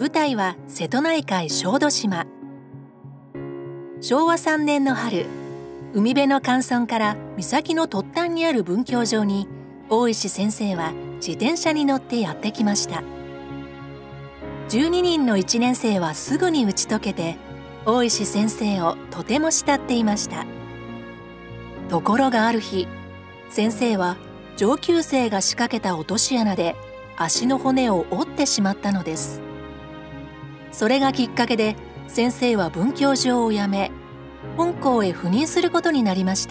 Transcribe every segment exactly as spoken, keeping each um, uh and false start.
舞台は瀬戸内海小豆島。しょうわさんねんの春、海辺の寒村から岬の突端にある文教場に大石先生は自転車に乗ってやってきました。じゅうににんのいちねん生はすぐに打ち解けて、大石先生をとても慕っていました。ところがある日、先生は上級生が仕掛けた落とし穴で足の骨を折ってしまったのです。それがきっかけで先生は文教場を辞め、本校へ赴任することになりました。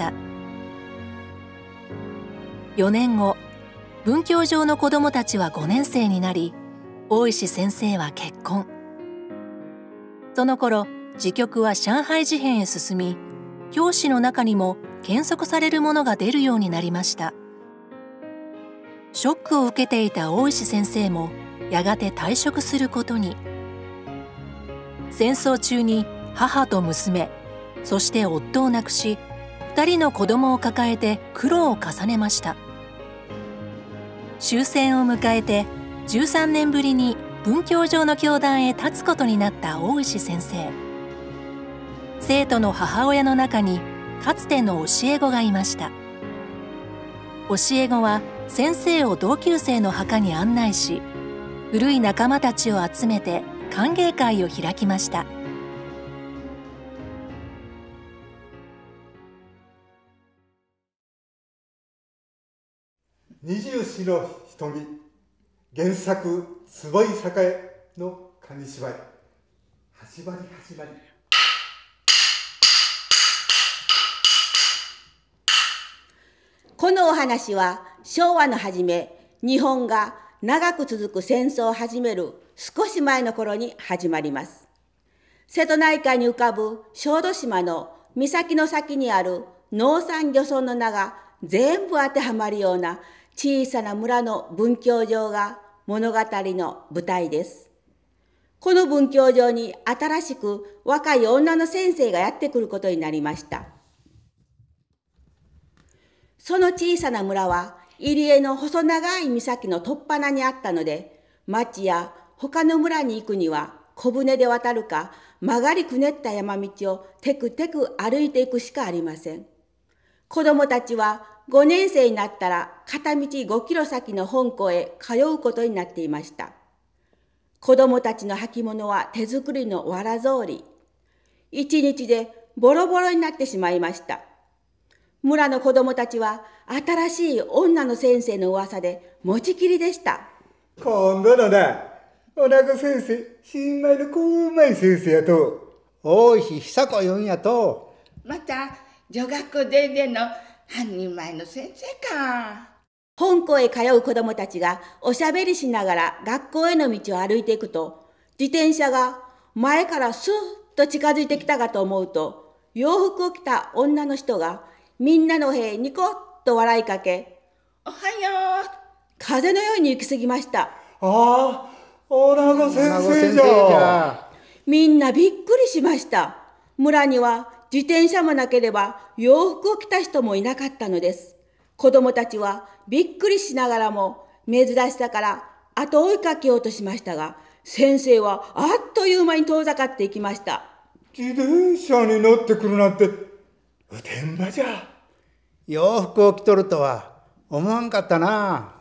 よねんご、文教場の子どもたちはごねん生になり、大石先生は結婚。その頃、時局は上海事変へ進み、教師の中にも検測されるものが出るようになりました。ショックを受けていた大石先生もやがて退職することに。戦争中に母と娘、そして夫を亡くし、二人の子供を抱えて苦労を重ねました。終戦を迎えてじゅうさんねんぶりに文教場の教壇へ立つことになった大石先生。生徒の母親の中にかつての教え子がいました。教え子は先生を同級生の墓に案内し、古い仲間たちを集めて歓迎会を開きました。 二十四の瞳、原作坪井栄の紙芝居。始まり始まり。 このお話は昭和の初め、日本が長く続く戦争を始める少し前の頃に始まります。瀬戸内海に浮かぶ小豆島の岬の先にある農産漁村の名が全部当てはまるような小さな村の文教場が物語の舞台です。この文教場に新しく若い女の先生がやってくることになりました。その小さな村は入り江の細長い岬の突端にあったので、町や他の村に行くには小舟で渡るか曲がりくねった山道をテクテク歩いていくしかありません。子供たちはごねん生になったら片道ごキロ先の本校へ通うことになっていました。子供たちの履物は手作りのわら草履。一日でボロボロになってしまいました。村の子供たちは新しい女の先生の噂で持ちきりでした。 今度のな、おなご先生、新米のこうまい先生やと。 大石久子言うんやと。 また女学校ででの半人前の先生か。 本校へ通う子供たちがおしゃべりしながら学校への道を歩いていくと、自転車が前からスーッと近づいてきたかと思うと、洋服を着た女の人がみんなの塀にニコッと笑いかけ、 おはよう。 風のように行き過ぎました。 ああ、おなご先生じゃ。 みんなびっくりしました。村には自転車もなければ洋服を着た人もいなかったのです。子供たちはびっくりしながらも珍しさから後追いかけようとしましたが、先生はあっという間に遠ざかっていきました。 自転車に乗ってくるなんてうてんばじゃ。 洋服を着とるとは思わんかったな。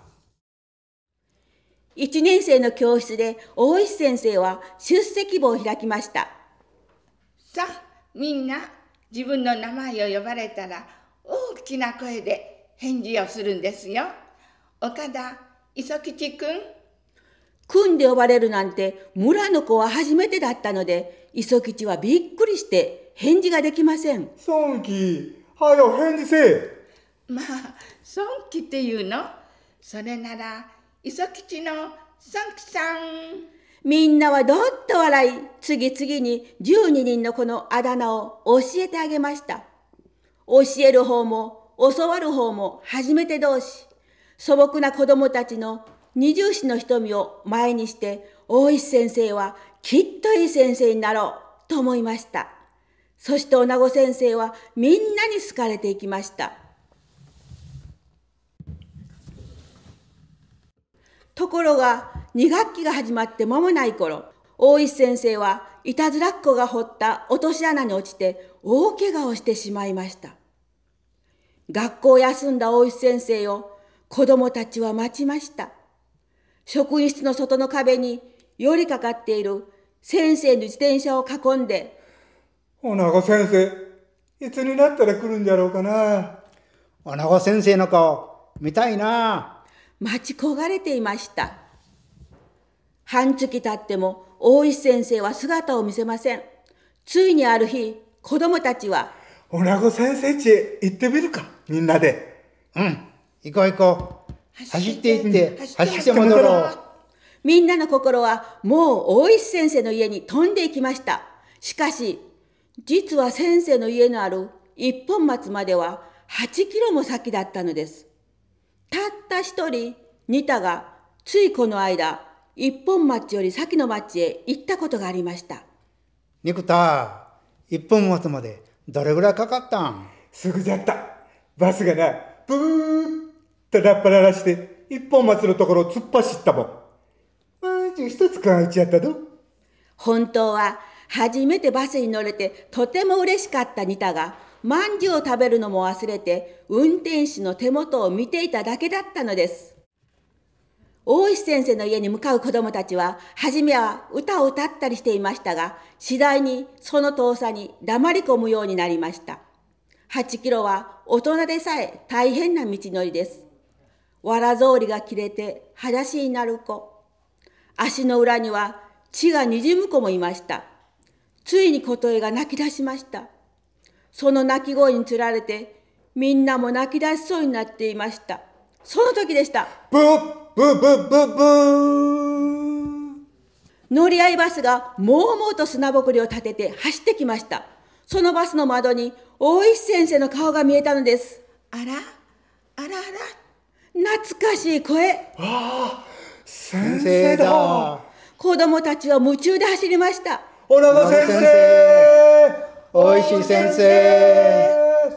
一年生の教室で大石先生は出席簿を開きました。 さあみんな、自分の名前を呼ばれたら大きな声で返事をするんですよ。岡田磯吉くん。 くんで呼ばれるなんて村の子は初めてだったので、磯吉はびっくりして返事ができません。 孫吉、はよ返事せえ。 まあ孫吉っていうの。それなら磯吉の孫吉さん。 みんなはどっと笑い、次々にじゅうににんの子のあだ名を教えてあげました。教える方も教わる方も初めて同士。素朴な子供たちの二重視の瞳を前にして、大石先生はきっといい先生になろうと思いました。そして女子先生はみんなに好かれていきました。ところがに学期が始まって間もない頃、 大石先生はいたずらっ子が掘った落とし穴に落ちて大怪我をしてしまいました。学校を休んだ大石先生を子供たちは待ちました。職員室の外の壁に寄りかかっている先生の自転車を囲んで、 女子先生、いつになったら来るんじゃろうかな。 女子先生の顔見たいな。 待ち焦がれていました。半月経っても大石先生は姿を見せません。ついにある日、子供たちは、 女子先生家へ行ってみるか、みんなで。 うん、行こう行こう。走って行って、走って戻ろう。 みんなの心はもう大石先生の家に飛んでいきました。しかし、実は先生の家のある一本松までははちキロも先だったのです。たった一人、ニタがついこの間、一本松より先の町へ行ったことがありました。 ニクタ、一本松までどれぐらいかかったん？ すぐじゃった。バスがな、ブーッとラッパ鳴らして、一本松のところを突っ走ったもん。まじ一つ間打ちやったど。 本当は初めてバスに乗れてとても嬉しかったニタが、まんじゅうを食べるのも忘れて運転手の手元を見ていただけだったのです。大石先生の家に向かう子供たちは、はじめは歌を歌ったりしていましたが、次第にその遠さに黙り込むようになりました。はちキロは大人でさえ大変な道のりです。わら草履が切れて裸足になる子。足の裏には血がにじむ子もいました。ついに琴恵が泣き出しました。その泣き声につられて、みんなも泣き出しそうになっていました。その時でした。 ブーブーブーブーブー。 乗り合いバスがもうもうと砂ぼこりを立てて走ってきました。そのバスの窓に大石先生の顔が見えたのです。 あら、あらあら。 懐かしい声。 ああ、先先生生だ。 だ。 子供たちは夢中で走りました。 女子先生。 大石先生。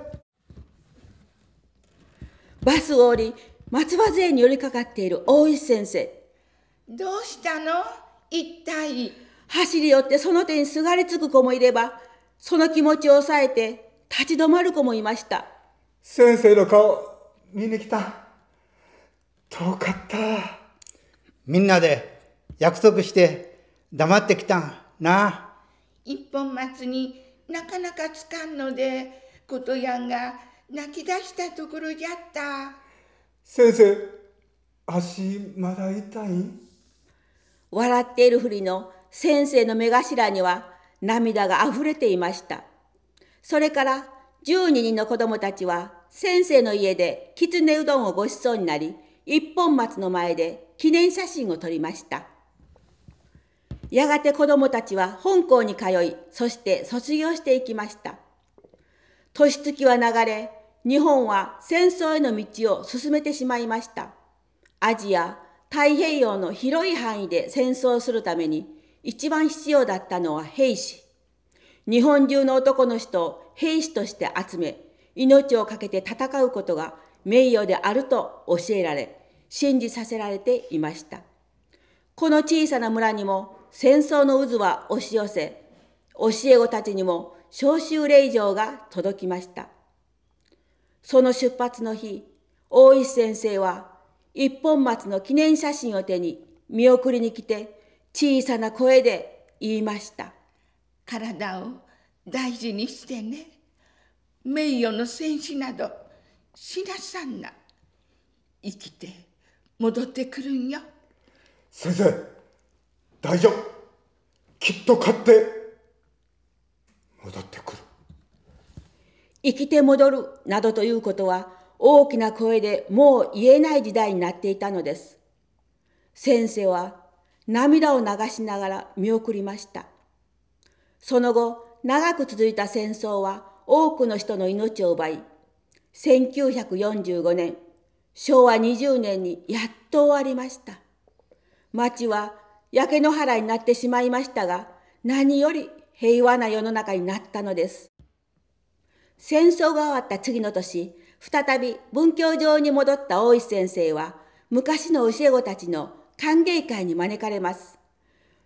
バスを降り、松葉杖に寄りかかっている大石先生。 どうしたの？一体。 走り寄ってその手にすがりつく子もいれば、その気持ちを抑えて立ち止まる子もいました。 先生の顔見に来た。遠かった。 みんなで約束して黙ってきたんな。 一本松になかなかつかんので、ことやんが泣き出したところじゃった。 先生、足まだ痛い？ 笑っているふりの先生の目頭には涙があふれていました。それからじゅうににんの子供たちは先生の家できつねうどんをごちそうになり、一本松の前で記念写真を撮りました。やがて子供たちは本校に通い、そして卒業していきました。年月は流れ、日本は戦争への道を進めてしまいました。アジア、太平洋の広い範囲で戦争をするために一番必要だったのは兵士。日本中の男の人を兵士として集め、命を懸けて戦うことが名誉であると教えられ、信じさせられていました。この小さな村にも戦争の渦は押し寄せ、教え子たちにも召集令状が届きました。その出発の日、大石先生は一本松の記念写真を手に見送りに来て、小さな声で言いました。 体を大事にしてね。名誉の戦士など死なさんな。生きて戻ってくるんよ。 先生、大丈夫。きっと勝って戻ってくる。 生きて戻るなどということは大きな声でもう言えない時代になっていたのです。先生は涙を流しながら見送りました。その後、長く続いた戦争は多くの人の命を奪い、せんきゅうひゃくよんじゅうごねん、しょうわにじゅうねんにやっと終わりました。町は焼け野原になってしまいましたが、何より平和な世の中になったのです。戦争が終わった次の年、再び文教場に戻った大石先生は、昔の教え子たちの歓迎会に招かれます。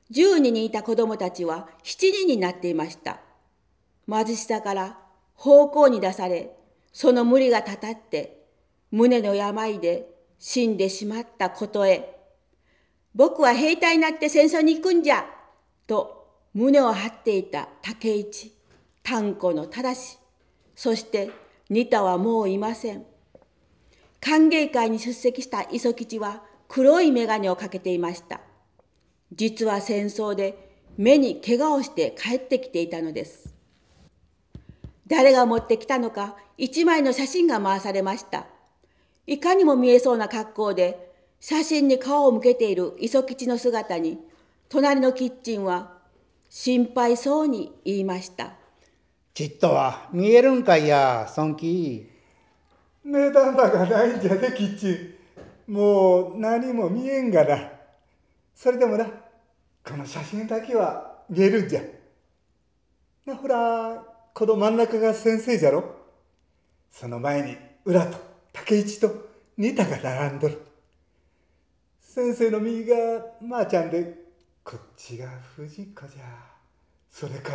じゅうににんいた子供たちはしちにんになっていました。貧しさから奉公に出され、その無理がたたって胸の病で死んでしまったことへ、僕は兵隊になって戦争に行くんじゃと胸を張っていた竹市、炭鉱の忠、そして仁田はもういません。歓迎会に出席した磯吉は黒い眼鏡をかけていました。実は戦争で目に怪我をして帰ってきていたのです。誰が持ってきたのか一枚の写真が回されました。いかにも見えそうな格好で写真に顔を向けている磯吉の姿に、隣のキッチンは心配そうに言いました。 ちっとは見えるんかいや、そんき。 目玉がないんじゃで、キッチン。もう何も見えんがな。それでもな、この写真だけは見えるんじゃ。な、ほら、この真ん中が先生じゃろ。その前に裏と竹市と仁田が並んどる。先生の右がまーちゃんで、こっちが藤子じゃ。それから。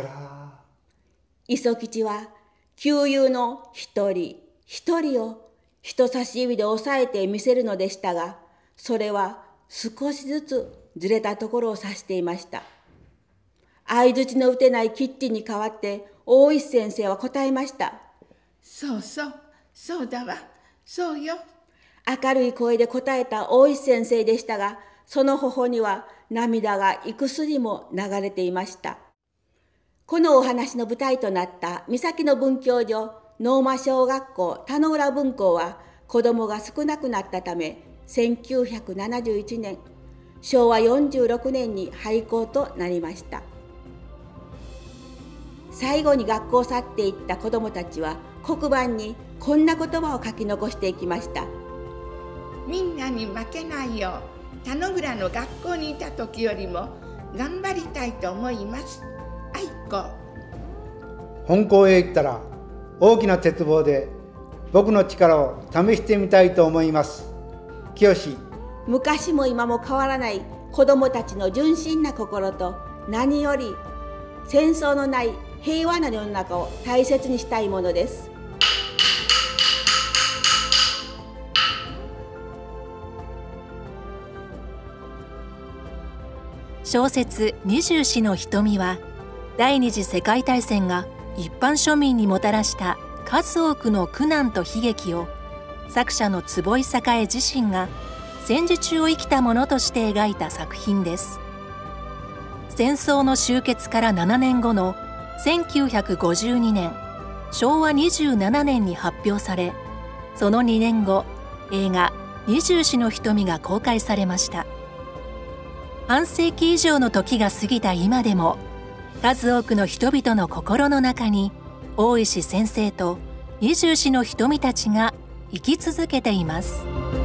磯吉は旧友の一人一人を人差し指で押さえて見せるのでしたが、それは少しずつずれたところを指していました。相づちの打てないキッチンに代わって大石先生は答えました。 そうそう、そうだわ、そうよ。 明るい声で答えた大石先生でしたが、その頬には涙が幾筋も流れていました。このお話の舞台となった三崎の文教所能間小学校田野浦分校は子どもが少なくなったため、せんきゅうひゃくななじゅういちねん、しょうわよんじゅうろくねんに廃校となりました。最後に学校を去っていった子どもたちは黒板にこんな言葉を書き残していきました。 みんなに負けないよう、田野浦の学校にいた時よりも頑張りたいと思います。愛子。 本校へ行ったら大きな鉄棒で僕の力を試してみたいと思います。清。 昔も今も変わらない子どもたちの純真な心と、何より戦争のない平和な世の中を大切にしたいものです。 小説「二十四の瞳」は第二次世界大戦が一般庶民にもたらした数多くの苦難と悲劇を作者の坪井栄自身が戦時中を生きたものとして描いた作品です。戦争の終結からななねんごのせんきゅうひゃくごじゅうにねん、しょうわにじゅうななねんに発表され、そのにねんご、映画「二十四の瞳」が公開されました。半世紀以上の時が過ぎた今でも、数多くの人々の心の中に大石先生と二十四の瞳たちが生き続けています。